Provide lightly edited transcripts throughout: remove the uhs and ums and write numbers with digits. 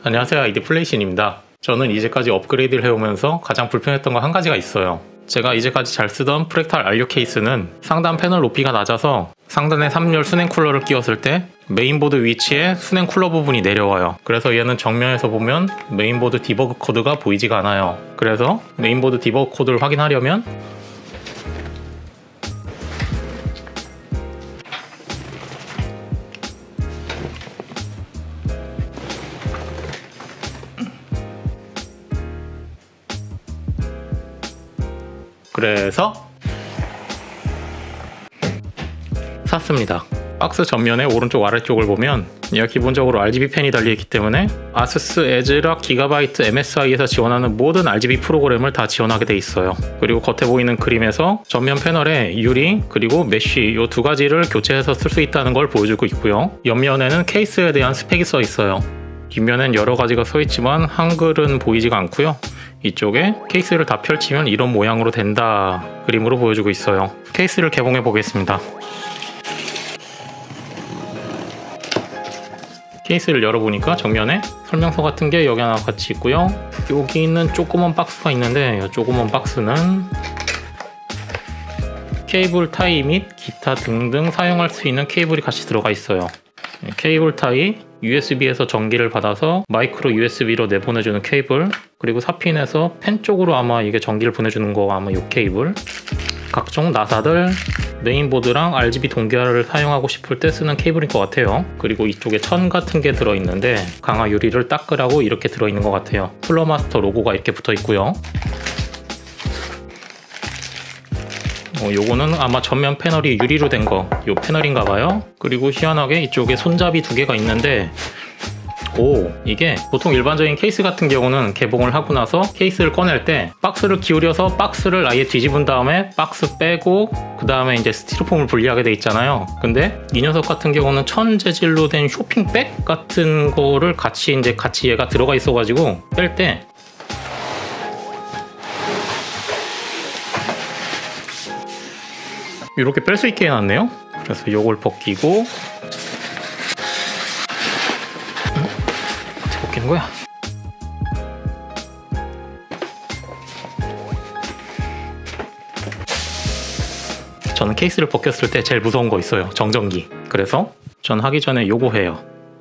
안녕하세요, 아이디 플레이신입니다. 저는 이제까지 업그레이드를 해오면서 가장 불편했던 거 한 가지가 있어요. 제가 이제까지 잘 쓰던 프랙탈 R6 케이스는 상단 패널 높이가 낮아서 상단에 3열 수냉 쿨러를 끼웠을 때 메인보드 위치에 수냉 쿨러 부분이 내려와요. 그래서 얘는 정면에서 보면 메인보드 디버그 코드가 보이지가 않아요. 그래서 메인보드 디버그 코드를 확인하려면 그래서 샀습니다. 박스 전면의 오른쪽 아래쪽을 보면 얘가 기본적으로 RGB 펜이 달려있기 때문에 아수스 에즈락 기가바이트 MSI에서 지원하는 모든 RGB 프로그램을 다 지원하게 돼 있어요. 그리고 겉에 보이는 그림에서 전면 패널에 유리 그리고 메쉬 이 두 가지를 교체해서 쓸 수 있다는 걸 보여주고 있고요. 옆면에는 케이스에 대한 스펙이 써 있어요. 뒷면엔 여러 가지가 써 있지만 한글은 보이지가 않고요. 이쪽에 케이스를 다 펼치면 이런 모양으로 된다 그림으로 보여주고 있어요. 케이스를 개봉해 보겠습니다. 케이스를 열어보니까 정면에 설명서 같은 게 여기 하나 같이 있고요. 여기 있는 조그만 박스가 있는데 이 조그만 박스는 케이블 타이 및 기타 등등 사용할 수 있는 케이블이 같이 들어가 있어요. 케이블 타이, USB에서 전기를 받아서 마이크로 USB로 내보내주는 케이블, 그리고 4핀에서 펜 쪽으로 아마 이게 전기를 보내주는 거 아마 이 케이블, 각종 나사들, 메인보드랑 RGB 동기화를 사용하고 싶을 때 쓰는 케이블인 것 같아요. 그리고 이쪽에 천 같은 게 들어있는데 강화 유리를 닦으라고 이렇게 들어있는 것 같아요. 쿨러마스터 로고가 이렇게 붙어 있고요. 요거는 아마 전면 패널이 유리로 된 거, 요 패널인가 봐요. 그리고 희한하게 이쪽에 손잡이 두 개가 있는데 이게 보통 일반적인 케이스 같은 경우는 개봉을 하고 나서 케이스를 꺼낼 때 박스를 기울여서 박스를 아예 뒤집은 다음에 박스 빼고 그 다음에 이제 스티로폼을 분리하게 돼 있잖아요. 근데 이 녀석 같은 경우는 천 재질로 된 쇼핑백 같은 거를 같이 얘가 들어가 있어가지고 뺄 때 이렇게 뺄 수 있게 해놨네요. 그래서 요걸 벗기고 어떻게 벗기는 거야? 저는 케이스를 벗겼을 때 제일 무서운 거 있어요. 정전기. 그래서 전 하기 전에 요거 해요.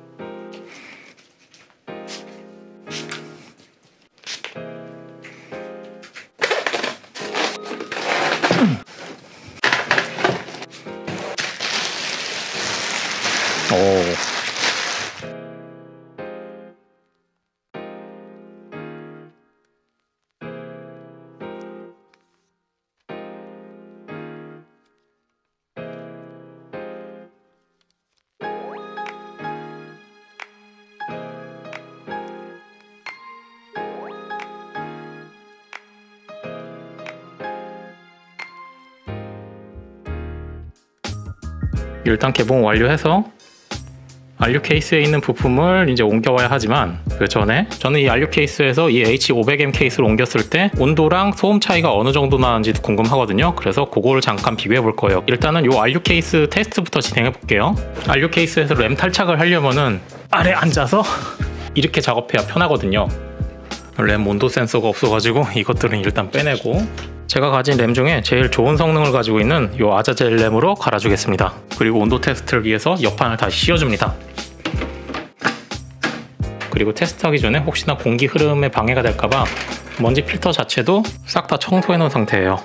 일단 개봉 완료해서 R6 케이스에 있는 부품을 이제 옮겨와야 하지만 그 전에 저는 이 R6 케이스에서 이 H500M 케이스를 옮겼을 때 온도랑 소음 차이가 어느 정도 나는지도 궁금하거든요. 그래서 그거를 잠깐 비교해 볼 거예요. 일단은 이 R6 케이스 테스트부터 진행해 볼게요. R6 케이스에서 램 탈착을 하려면은 아래 앉아서 이렇게 작업해야 편하거든요. 램 온도 센서가 없어가지고 이것들은 일단 빼내고 제가 가진 램 중에 제일 좋은 성능을 가지고 있는 이 아자젤 램으로 갈아주겠습니다. 그리고 온도 테스트를 위해서 옆판을 다시 씌워줍니다. 그리고 테스트하기 전에 혹시나 공기 흐름에 방해가 될까봐 먼지 필터 자체도 싹 다 청소해 놓은 상태예요.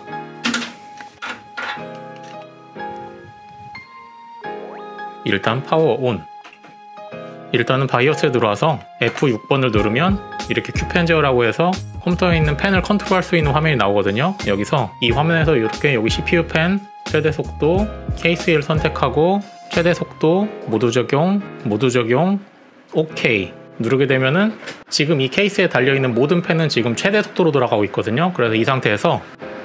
일단 파워 온. 일단은 바이오스에 들어와서 F6번을 누르면 이렇게 큐펜제어라고 해서 컴퓨터에 있는 펜을 컨트롤할 수 있는 화면이 나오거든요. 여기서 이 화면에서 이렇게 여기 CPU 펜, 최대 속도, 케이스1 선택하고 최대 속도, 모두 적용, OK 누르게 되면은 지금 이 케이스에 달려있는 모든 펜은 지금 최대 속도로 돌아가고 있거든요. 그래서 이 상태에서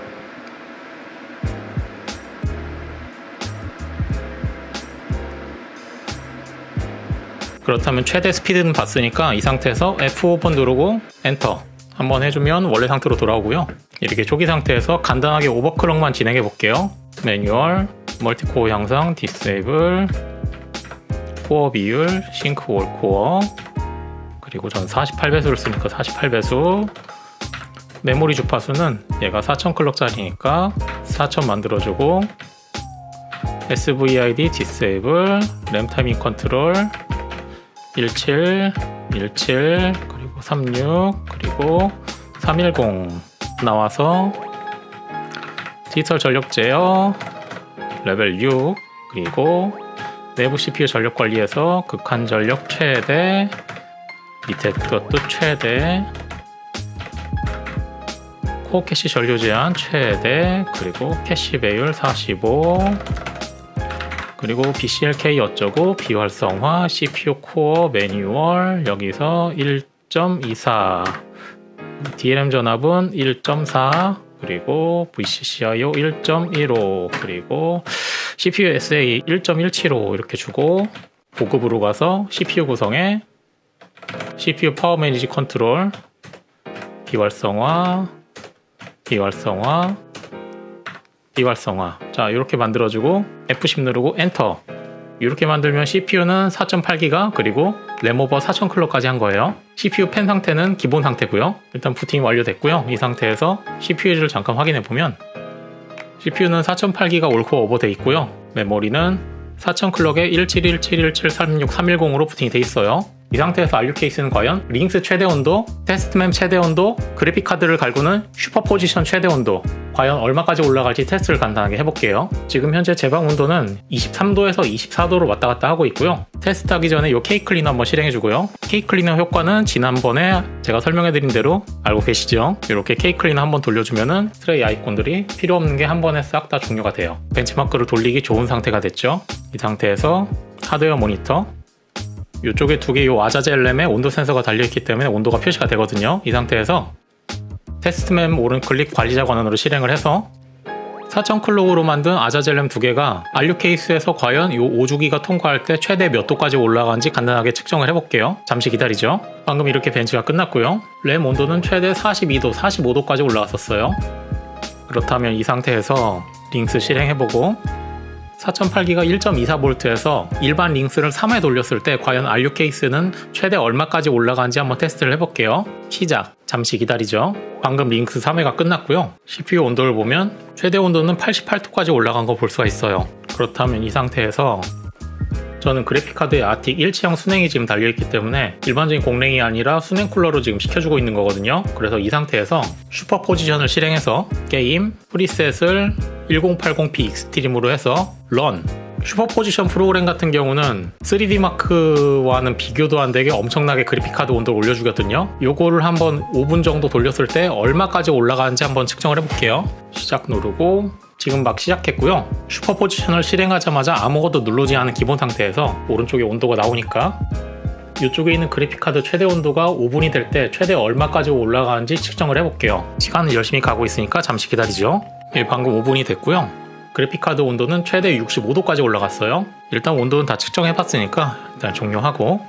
그렇다면 최대 스피드는 봤으니까 이 상태에서 F5번 누르고 엔터 한번 해주면 원래 상태로 돌아오고요. 이렇게 초기 상태에서 간단하게 오버클럭만 진행해 볼게요. 매뉴얼, 멀티코어 향상, 디세이블, 코어 비율, 싱크 올 코어, 그리고 저는 48배수를 쓰니까 48배수. 메모리 주파수는 얘가 4000클럭짜리니까 4000 만들어주고, SVID 디세이블, 램 타이밍 컨트롤 17, 17, 그리고 36, 그리고 310 나와서 디지털 전력 제어 레벨 6, 그리고 내부 CPU 전력 관리에서 극한 전력 최대, 밑에 그것도 최대, 코어 캐시 전류 제한 최대, 그리고 캐시 배율 45, 그리고 BCLK 어쩌고, 비활성화, CPU 코어 매뉴얼 여기서 1.24, DRM 전압은 1.4, 그리고 VCCIO 1.15, 그리고 CPU SA 1.175 이렇게 주고, 고급으로 가서 CPU 구성에 CPU 파워 매니지 컨트롤, 비활성화, 비활성화, 비활성화. 자, 이렇게 만들어주고 F10 누르고 엔터. 이렇게 만들면 CPU는 4.8기가 그리고 램오버 4000클럭까지 한 거예요. CPU 펜 상태는 기본 상태고요. 일단 부팅이 완료됐고요. 이 상태에서 CPU를 잠깐 확인해 보면 CPU는 4008기가 올코어 오버돼 있고요. 메모리는 4000클럭에 17171736310으로 부팅이 돼 있어요. 이 상태에서 RU 케이스는 과연 링스 최대 온도, 테스트맵 최대 온도, 그래픽 카드를 갈구는 슈퍼포지션 최대 온도 과연 얼마까지 올라갈지 테스트를 간단하게 해볼게요. 지금 현재 제방 온도는 23도에서 24도로 왔다 갔다 하고 있고요. 테스트하기 전에 이 K 클리너 한번 실행해주고요. K 클리너 효과는 지난번에 제가 설명해드린 대로 알고 계시죠? 이렇게 K 클리너 한번 돌려주면은 트레이 아이콘들이 필요 없는 게 한 번에 싹 다 종료가 돼요. 벤치마크를 돌리기 좋은 상태가 됐죠. 이 상태에서 하드웨어 모니터, 이쪽에 두 개 이 아자젤 램에 온도 센서가 달려있기 때문에 온도가 표시가 되거든요. 이 상태에서 테스트맵 오른클릭 관리자 권한으로 실행을 해서 4000클럭으로 만든 아자젤 램 두 개가 RU 케이스에서 과연 이 5주기가 통과할 때 최대 몇 도까지 올라간지 간단하게 측정을 해볼게요. 잠시 기다리죠. 방금 이렇게 벤치가 끝났고요. 램 온도는 최대 42도, 45도까지 올라갔었어요. 그렇다면 이 상태에서 링스 실행해보고 4008기가 1.24V에서 일반 링스를 3회 돌렸을 때 과연 RU 케이스는 최대 얼마까지 올라간지 한번 테스트를 해볼게요. 시작. 잠시 기다리죠. 방금 링스 3회가 끝났고요. CPU 온도를 보면 최대 온도는 88도까지 올라간 거 볼 수가 있어요. 그렇다면 이 상태에서 저는 그래픽카드에 아틱 일체형 순행이 지금 달려있기 때문에 일반적인 공랭이 아니라 순행 쿨러로 지금 시켜주고 있는 거거든요. 그래서 이 상태에서 슈퍼 포지션을 실행해서 게임 프리셋을 1080p 익스트림으로 해서 런. 슈퍼 포지션 프로그램 같은 경우는 3D 마크와는 비교도 안 되게 엄청나게 그래픽카드 온도를 올려주거든요. 요거를 한번 5분 정도 돌렸을 때 얼마까지 올라가는지 한번 측정을 해볼게요. 시작 누르고 지금 막 시작했고요. 슈퍼 포지션을 실행하자마자 아무것도 누르지 않은 기본 상태에서 오른쪽에 온도가 나오니까 이쪽에 있는 그래픽카드 최대 온도가 5분이 될 때 최대 얼마까지 올라가는지 측정을 해볼게요. 시간은 열심히 가고 있으니까 잠시 기다리죠. 방금 5분이 됐고요. 그래픽카드 온도는 최대 65도까지 올라갔어요. 일단 온도는 다 측정해봤으니까 일단 종료하고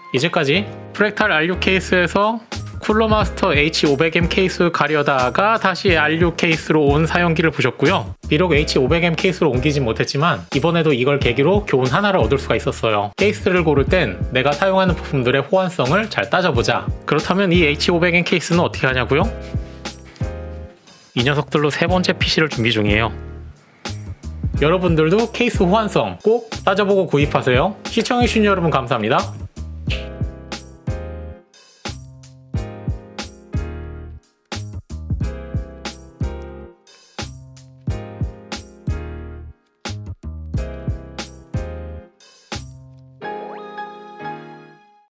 이제까지 프랙탈 R6 케이스에서 쿨러마스터 H500M 케이스 가려다가 다시 R6 케이스로 온 사용기를 보셨고요. 비록 H500M 케이스로 옮기진 못했지만 이번에도 이걸 계기로 교훈 하나를 얻을 수가 있었어요. 케이스를 고를 땐 내가 사용하는 부품들의 호환성을 잘 따져보자. 그렇다면 이 H500M 케이스는 어떻게 하냐고요? 이 녀석들로 세 번째 PC를 준비 중이에요. 여러분들도 케이스 호환성 꼭 따져보고 구입하세요. 시청해주신 여러분 감사합니다.